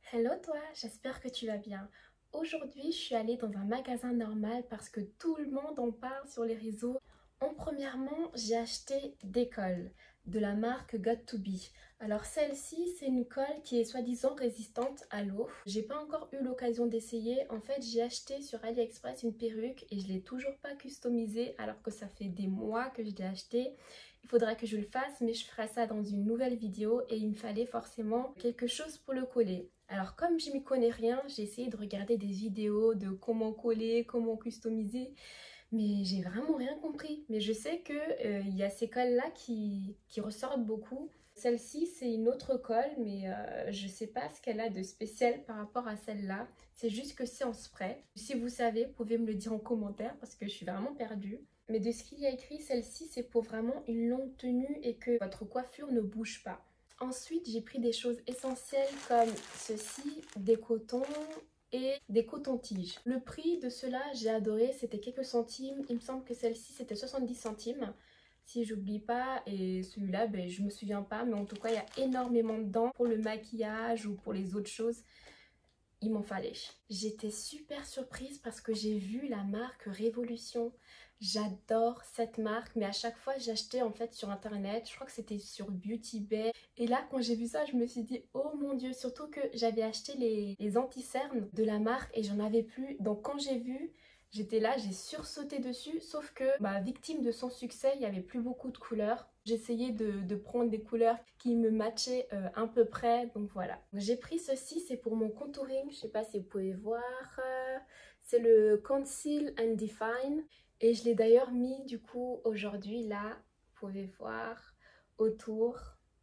Hello toi, j'espère que tu vas bien. Aujourd'hui, je suis allée dans un magasin normal parce que tout le monde en parle sur les réseaux. Premièrement, j'ai acheté des colles de la marque Got2b. Alors celle-ci, c'est une colle qui est soi-disant résistante à l'eau. J'ai pas encore eu l'occasion d'essayer. En fait, j'ai acheté sur AliExpress une perruque et je l'ai toujours pas customisée alors que ça fait des mois que je l'ai achetée. Il faudra que je le fasse, mais je ferai ça dans une nouvelle vidéo et il me fallait forcément quelque chose pour le coller. Alors comme je m'y connais rien, j'ai essayé de regarder des vidéos de comment coller, comment customiser, mais j'ai vraiment rien compris. Mais je sais que il y a ces colles-là qui ressortent beaucoup. Celle-ci, c'est une autre colle, mais je sais pas ce qu'elle a de spécial par rapport à celle-là. C'est juste que c'est en spray. Si vous savez, vous pouvez me le dire en commentaire parce que je suis vraiment perdue. Mais de ce qu'il y a écrit, celle-ci, c'est pour vraiment une longue tenue et que votre coiffure ne bouge pas. Ensuite, j'ai pris des choses essentielles comme ceci, des cotons et des cotons-tiges. Le prix de cela, j'ai adoré, c'était quelques centimes. Il me semble que celle-ci, c'était 70 centimes. Si j'oublie pas, et celui-là, ben, je me souviens pas, mais en tout cas, il y a énormément dedans pour le maquillage ou pour les autres choses. Il m'en fallait. J'étais super surprise parce que j'ai vu la marque Révolution. J'adore cette marque, mais à chaque fois j'achetais en fait sur internet, je crois que c'était sur Beauty Bay. Et là quand j'ai vu ça, je me suis dit oh mon dieu, surtout que j'avais acheté les anti-cernes de la marque et j'en avais plus. Donc quand j'ai vu, j'étais là, j'ai sursauté dessus, sauf que victime de son succès, il n'y avait plus beaucoup de couleurs. J'essayais de prendre des couleurs qui me matchaient à peu près, donc voilà. J'ai pris ceci, c'est pour mon contouring, je sais pas si vous pouvez voir. C'est le Conceal and Define. Et je l'ai d'ailleurs mis du coup aujourd'hui là, vous pouvez voir autour.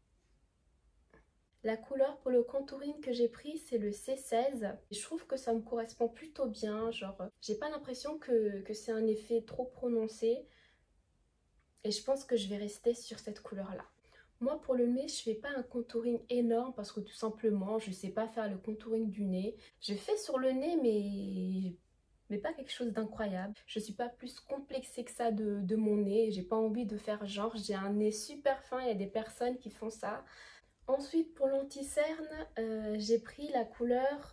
La couleur pour le contouring que j'ai pris, c'est le C16. Je trouve que ça me correspond plutôt bien, genre j'ai pas l'impression que c'est un effet trop prononcé. Et je pense que je vais rester sur cette couleur-là. Moi, pour le nez, je fais pas un contouring énorme parce que tout simplement, je sais pas faire le contouring du nez. Je fais sur le nez, mais pas quelque chose d'incroyable. Je suis pas plus complexée que ça de mon nez. J'ai pas envie de faire genre, j'ai un nez super fin, il y a des personnes qui font ça. Ensuite, pour l'anti-cerne, j'ai pris la couleur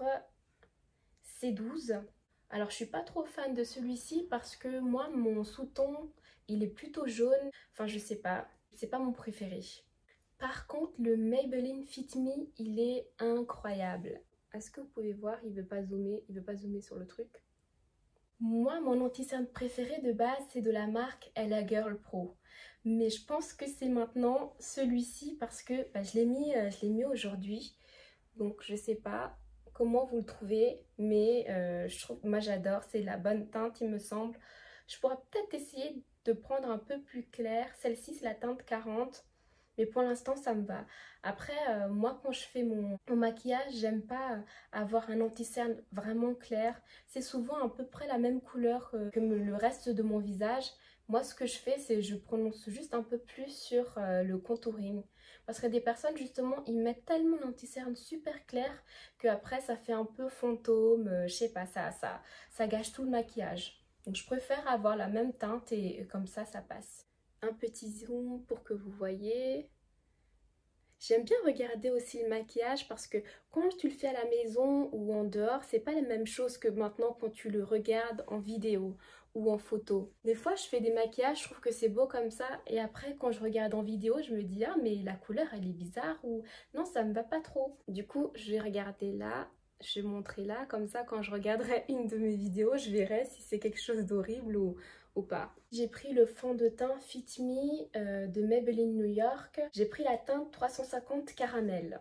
C12. Alors, je suis pas trop fan de celui-ci parce que moi, mon sous-ton, il est plutôt jaune. Enfin, je sais pas, c'est pas mon préféré. Par contre, le Maybelline Fit Me, il est incroyable. Est-ce que vous pouvez voir, il veut pas zoomer sur le truc. Moi, mon anti-cerne préféré de base, c'est de la marque Ella Girl Pro. Mais je pense que c'est maintenant celui-ci parce que je l'ai mis aujourd'hui. Donc, je sais pas comment vous le trouvez, mais moi j'adore, c'est la bonne teinte, il me semble. Je pourrais peut-être essayer de prendre un peu plus clair. Celle-ci, c'est la teinte 40. Mais pour l'instant, ça me va. Après, moi, quand je fais mon maquillage, j'aime pas avoir un anti-cerne vraiment clair. C'est souvent à peu près la même couleur que le reste de mon visage. Moi, ce que je fais, c'est je prononce juste un peu plus sur le contouring. Parce que des personnes, justement, ils mettent tellement l'anti-cerne super clair qu'après, ça fait un peu fantôme. Je sais pas, ça gâche tout le maquillage. Donc, je préfère avoir la même teinte et comme ça passe. Un petit zoom pour que vous voyez. J'aime bien regarder aussi le maquillage parce que quand tu le fais à la maison ou en dehors, c'est pas la même chose que maintenant quand tu le regardes en vidéo ou en photo. Des fois, je fais des maquillages, je trouve que c'est beau comme ça et après quand je regarde en vidéo, je me dis ah mais la couleur elle est bizarre ou non, ça me va pas trop. Du coup, je vais regarder là, je vais montrer là, comme ça quand je regarderai une de mes vidéos, je verrai si c'est quelque chose d'horrible ou pas. J'ai pris le fond de teint Fit Me de Maybelline New York. J'ai pris la teinte 350 caramel.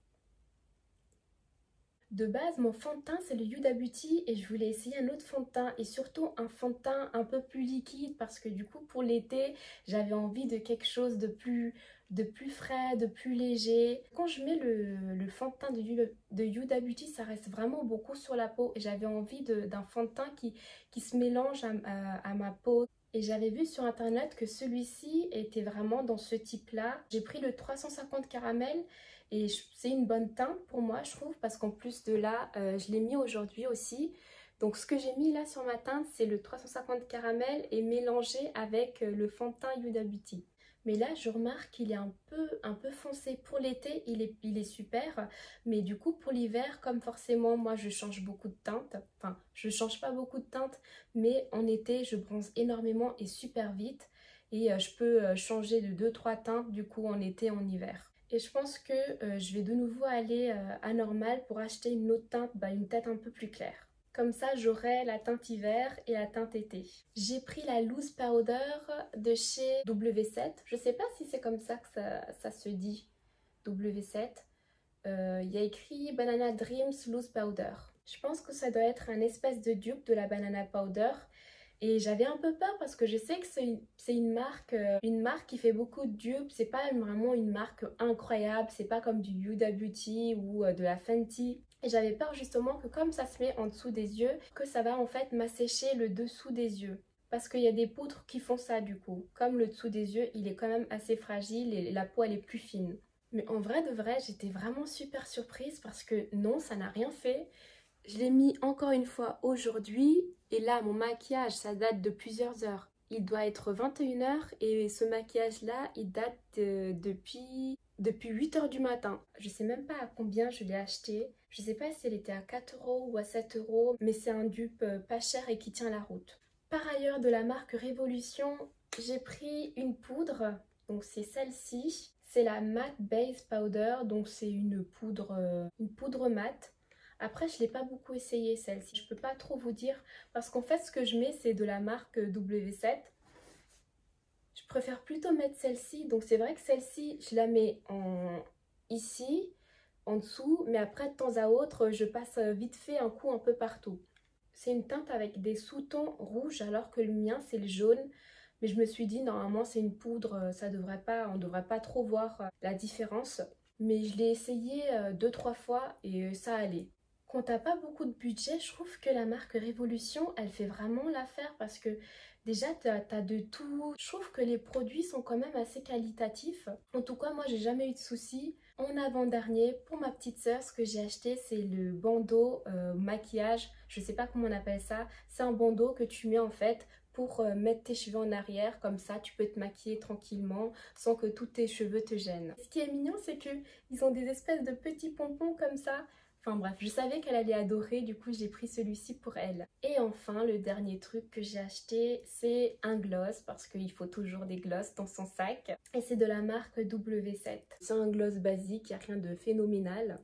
De base, mon fond de teint, c'est le Huda Beauty et je voulais essayer un autre fond de teint et surtout un fond de teint un peu plus liquide parce que du coup, pour l'été, j'avais envie de quelque chose de plus frais, de plus léger. Quand je mets le fond de teint de Huda Beauty, ça reste vraiment beaucoup sur la peau et j'avais envie d'un fond de teint qui se mélange à ma peau. Et j'avais vu sur internet que celui-ci était vraiment dans ce type-là. J'ai pris le 350 caramel et c'est une bonne teinte pour moi, je trouve, parce qu'en plus de là, je l'ai mis aujourd'hui aussi. Donc ce que j'ai mis là sur ma teinte, c'est le 350 caramel et mélangé avec le fond de teint Huda Beauty. Mais là, je remarque qu'il est un peu foncé. Pour l'été, il est super. Mais du coup, pour l'hiver, comme forcément, moi, je change beaucoup de teinte. Enfin, je change pas beaucoup de teinte. Mais en été, je bronze énormément et super vite. Et je peux changer de deux trois teintes, du coup, en été, en hiver. Et je pense que je vais de nouveau aller à Normal pour acheter une autre teinte, bah, une teinte un peu plus claire. Comme ça, j'aurai la teinte hiver et la teinte été. J'ai pris la Loose Powder de chez W7. Je sais pas si c'est comme ça que ça se dit, W7. Il y a écrit Banana Dreams Loose Powder. Je pense que ça doit être un espèce de dupe de la Banana Powder. Et j'avais un peu peur parce que je sais que c'est une marque qui fait beaucoup de dupes. C'est pas vraiment une marque incroyable. C'est pas comme du Huda Beauty ou de la Fenty. Et j'avais peur justement que comme ça se met en dessous des yeux, que ça va en fait m'assécher le dessous des yeux. Parce qu'il y a des poudres qui font ça du coup. Comme le dessous des yeux, il est quand même assez fragile et la peau elle est plus fine. Mais en vrai de vrai, j'étais vraiment super surprise parce que non, ça n'a rien fait. Je l'ai mis encore une fois aujourd'hui et là, mon maquillage, ça date de plusieurs heures. Il doit être 21h et ce maquillage-là, il date depuis 8h du matin. Je sais même pas à combien je l'ai acheté. Je sais pas si elle était à 4 euros ou à 7 euros, mais c'est un dupe pas cher et qui tient la route. Par ailleurs, de la marque Révolution, j'ai pris une poudre. Donc c'est celle-ci. C'est la Matte Base Powder. Donc c'est une poudre mate. Après, je ne l'ai pas beaucoup essayé celle-ci. Je peux pas trop vous dire parce qu'en fait, ce que je mets, c'est de la marque W7. Je préfère plutôt mettre celle-ci. Donc c'est vrai que celle-ci, je la mets ici, en dessous. Mais après, de temps à autre, je passe vite fait un coup un peu partout. C'est une teinte avec des sous-tons rouges alors que le mien, c'est le jaune. Mais je me suis dit, normalement, c'est une poudre. On ne devrait pas trop voir la différence. Mais je l'ai essayé deux, trois fois et ça allait. Quand t'as pas beaucoup de budget, je trouve que la marque Révolution, elle fait vraiment l'affaire parce que déjà t'as de tout. Je trouve que les produits sont quand même assez qualitatifs. En tout cas, moi j'ai jamais eu de soucis. En avant-dernier, pour ma petite sœur, ce que j'ai acheté, c'est le bandeau maquillage. Je sais pas comment on appelle ça. C'est un bandeau que tu mets en fait pour mettre tes cheveux en arrière. Comme ça, tu peux te maquiller tranquillement sans que tous tes cheveux te gênent. Ce qui est mignon, c'est que ils ont des espèces de petits pompons comme ça. Enfin bref, je savais qu'elle allait adorer, du coup j'ai pris celui-ci pour elle. Et enfin, le dernier truc que j'ai acheté, c'est un gloss, parce qu'il faut toujours des gloss dans son sac. Et c'est de la marque W7. C'est un gloss basique, il n'y a rien de phénoménal.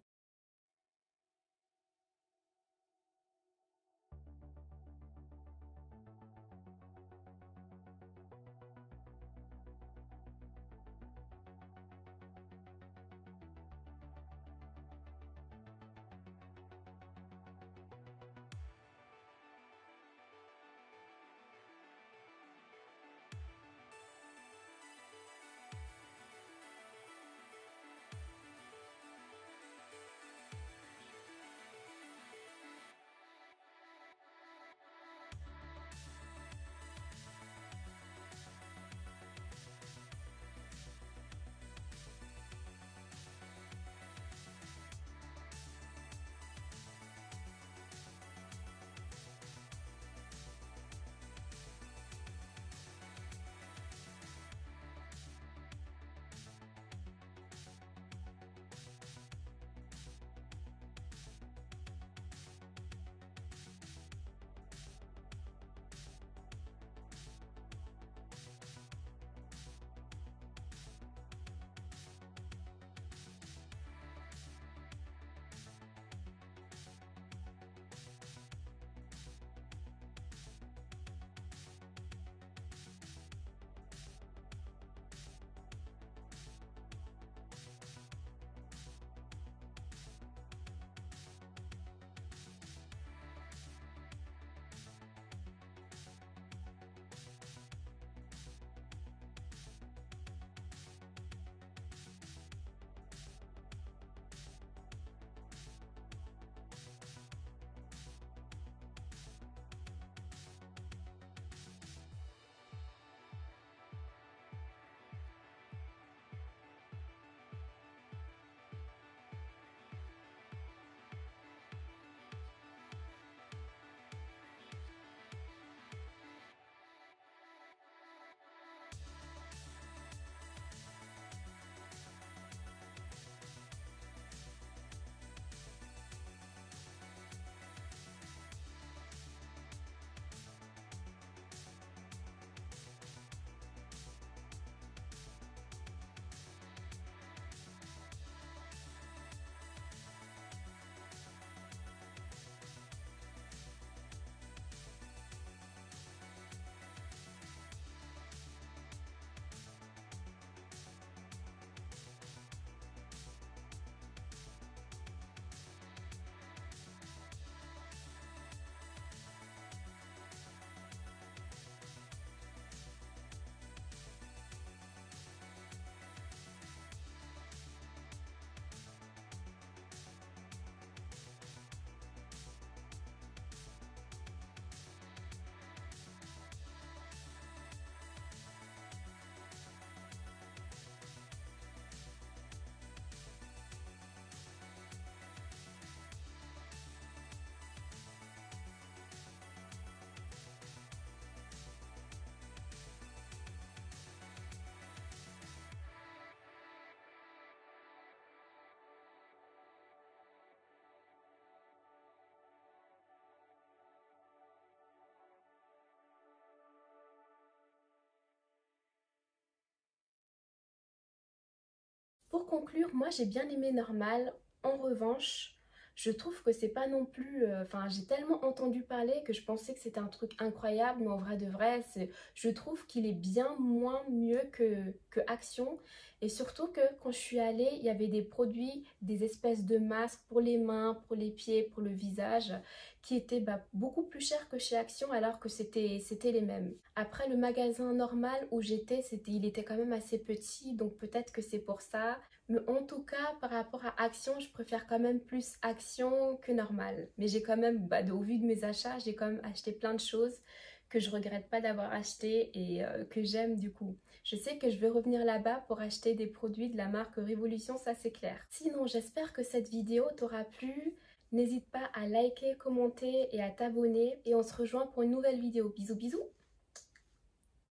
Pour conclure, moi j'ai bien aimé Normal. En revanche, je trouve que c'est pas non plus... Enfin, j'ai tellement entendu parler que je pensais que c'était un truc incroyable, mais en vrai de vrai, je trouve qu'il est bien moins mieux que Action. Et surtout que quand je suis allée, il y avait des produits, des espèces de masques pour les mains, pour les pieds, pour le visage, qui étaient beaucoup plus chers que chez Action alors que c'était les mêmes. Après, le magasin Normal où j'étais, il était quand même assez petit, donc peut-être que c'est pour ça. Mais en tout cas, par rapport à Action, je préfère quand même plus Action que Normal. Mais j'ai quand même, au vu de mes achats, j'ai quand même acheté plein de choses que je regrette pas d'avoir acheté et que j'aime du coup. Je sais que je vais revenir là-bas pour acheter des produits de la marque Révolution, ça c'est clair. Sinon, j'espère que cette vidéo t'aura plu. N'hésite pas à liker, commenter et à t'abonner. Et on se rejoint pour une nouvelle vidéo. Bisous bisous!